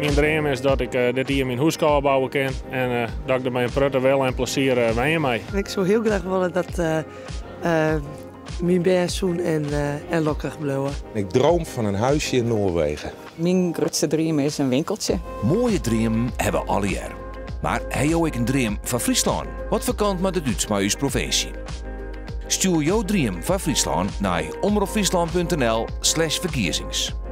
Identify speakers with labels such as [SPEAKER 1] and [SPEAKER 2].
[SPEAKER 1] Mijn droom is dat ik dit hier mijn huis kan bouwen kan. En dat ik er met een prutte wel en plezier wijn mee.
[SPEAKER 2] Ik zou heel graag willen dat mijn pensioen en lokkig blijven.
[SPEAKER 3] Ik droom van een huisje in Noorwegen.
[SPEAKER 4] Mijn grootste droom is een winkeltje.
[SPEAKER 5] Mooie dromen hebben alle jaar. Maar hij ook een droom van Friesland. Wat vakant met het Duits met uw provincie. Stuur jouw droom van Friesland naar omroepfriesland.nl/verkiezings.